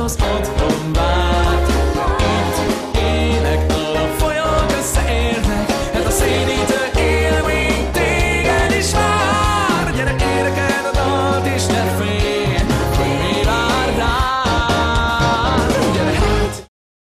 az otthon várt. Itt énektől folyók összeérnek, hát a szédítő élmény téged is vár. Gyere, énekeld a dalt és ne félj, mi vár rád. Gyere hát!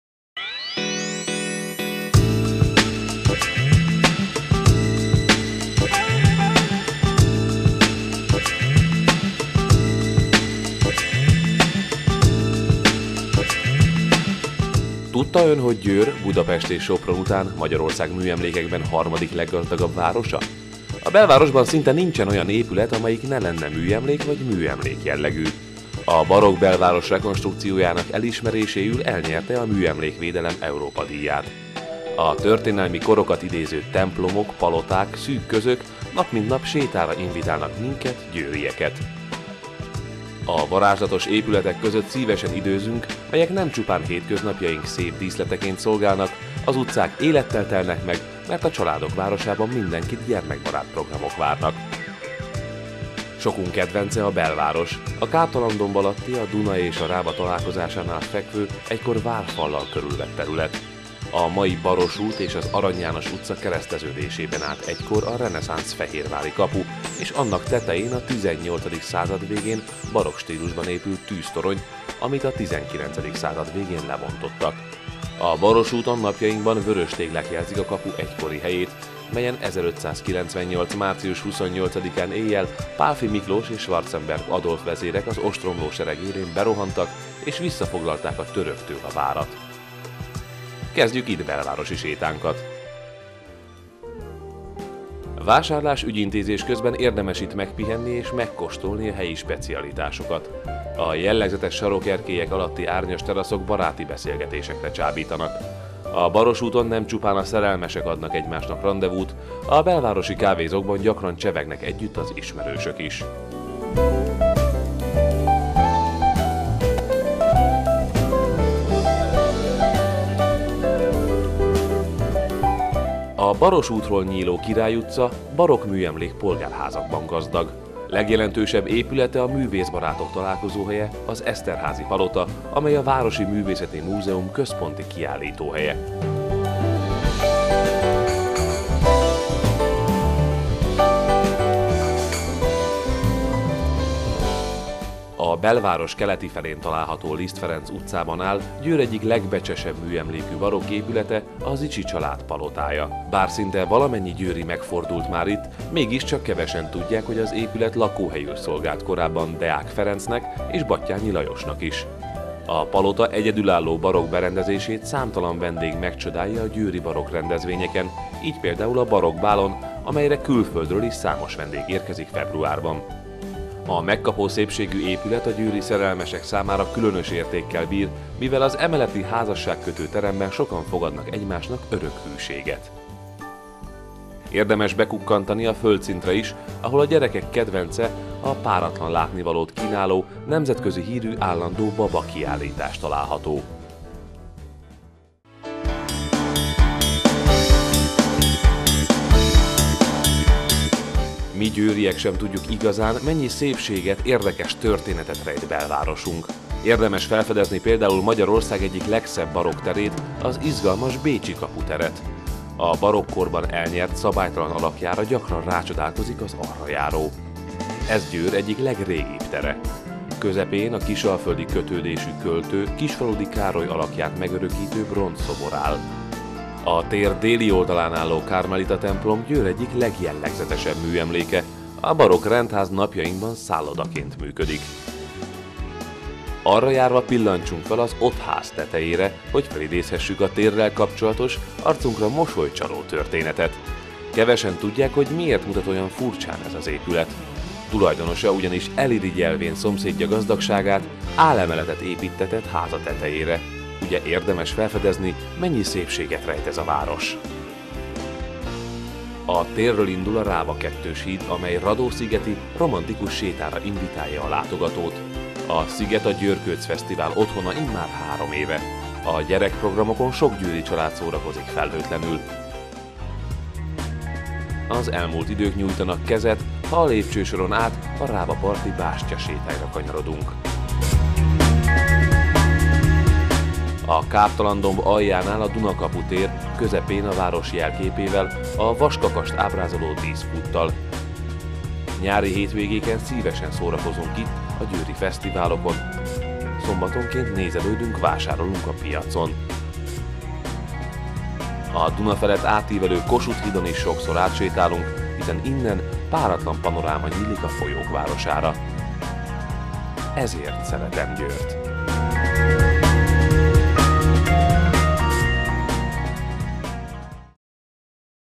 Tudta ön, hogy Győr, Budapest és Sopron után Magyarország műemlékekben harmadik leggazdagabb városa? A belvárosban szinte nincsen olyan épület, amelyik ne lenne műemlék vagy műemlék jellegű. A barokk belváros rekonstrukciójának elismeréséül elnyerte a műemlékvédelem Európa díját. A történelmi korokat idéző templomok, paloták, szűk közök nap mint nap sétára invitálnak minket, győrieket. A varázslatos épületek között szívesen időzünk, melyek nem csupán hétköznapjaink szép díszleteként szolgálnak, az utcák élettel telnek meg, mert a családok városában mindenkit gyermekbarát programok várnak. Sokunk kedvence a belváros, a káptalandomb alatti, a Duna és a Rába találkozásánál fekvő, egykor várfallal körülvett terület. A mai Baros út és az Arany János utca kereszteződésében állt egykor a reneszánsz fehérvári kapu, és annak tetején a 18. század végén barokk stílusban épült tűztorony, amit a 19. század végén lebontottak. A Baros úton napjainkban vörös téglák jelzik a kapu egykori helyét, melyen 1598. március 28-án éjjel Pálffy Miklós és Schwarzenberg Adolf vezérek az ostromló sereg élén berohantak és visszafoglalták a töröktől a várat. Kezdjük itt belvárosi sétánkat. Vásárlás ügyintézés közben érdemes itt megpihenni és megkóstolni a helyi specialitásokat. A jellegzetes sarokerkélyek alatti árnyas teraszok baráti beszélgetésekre csábítanak. A Baros úton nem csupán a szerelmesek adnak egymásnak randevút, a belvárosi kávézókban gyakran csevegnek együtt az ismerősök is. A Baros útról nyíló Király utca barokk műemlék polgárházakban gazdag. Legjelentősebb épülete a művészbarátok találkozóhelye, az Eszterházy palota, amely a Városi Művészeti Múzeum központi kiállítóhelye. A belváros keleti felén található Liszt Ferenc utcában áll Győr egyik legbecsesebb műemlékű barokk épülete, a Zichy család palotája. Bár szinte valamennyi győri megfordult már itt, mégiscsak kevesen tudják, hogy az épület lakóhelyül szolgált korábban Deák Ferencnek és Batthyány Lajosnak is. A palota egyedülálló barokk berendezését számtalan vendég megcsodálja a győri barokk rendezvényeken, így például a barokk bálon, amelyre külföldről is számos vendég érkezik februárban. A megkapó szépségű épület a győri szerelmesek számára különös értékkel bír, mivel az emeleti házasságkötő teremben sokan fogadnak egymásnak örök hűséget. Érdemes bekukkantani a földszintre is, ahol a gyerekek kedvence a páratlan látnivalót kínáló, nemzetközi hírű állandó baba kiállítás található. Mi győriek sem tudjuk igazán, mennyi szépséget, érdekes történetet rejt belvárosunk. Érdemes felfedezni például Magyarország egyik legszebb barokk terét, az izgalmas Bécsi kaputeret. A barokkkorban elnyert szabálytalan alakjára gyakran rácsodálkozik az arrajáró. Ez Győr egyik legrégibb tere. Közepén a kisalföldi kötődésű költő Kisfaludy Károly alakját megörökítő bronzszobor áll. A tér déli oldalán álló Kármelita templom Győr egyik legjellegzetesebb műemléke, a barokk rendház napjainkban szállodaként működik. Arra járva pillantsunk fel az Ottház tetejére, hogy felidézhessük a térrel kapcsolatos, arcunkra mosolycsaló történetet. Kevesen tudják, hogy miért mutat olyan furcsán ez az épület. Tulajdonosa ugyanis elirigyelvén szomszédja gazdagságát, álemeletet építtetett háza tetejére. Ugye érdemes felfedezni, mennyi szépséget rejt ez a város. A térről indul a Rába 2-s híd, amely Radó-szigeti romantikus sétára invitálja a látogatót. A sziget a Győrkőc Fesztivál otthona immár 3 éve. A gyerekprogramokon sok győri család szórakozik felhőtlenül. Az elmúlt idők nyújtanak kezet, ha a lépcsősoron át a Rába parti bástyasétályra kanyarodunk. A Káptalan-domb aljánál a Dunakapu tér, közepén a város jelképével, a vaskakast ábrázoló díszkúttal. Nyári hétvégéken szívesen szórakozunk itt a győri fesztiválokon. Szombatonként nézelődünk, vásárolunk a piacon. A Duna felett átívelő Kossuth hídon is sokszor átsétálunk, hiszen innen páratlan panoráma nyílik a folyók városára. Ezért szeretem Győrt.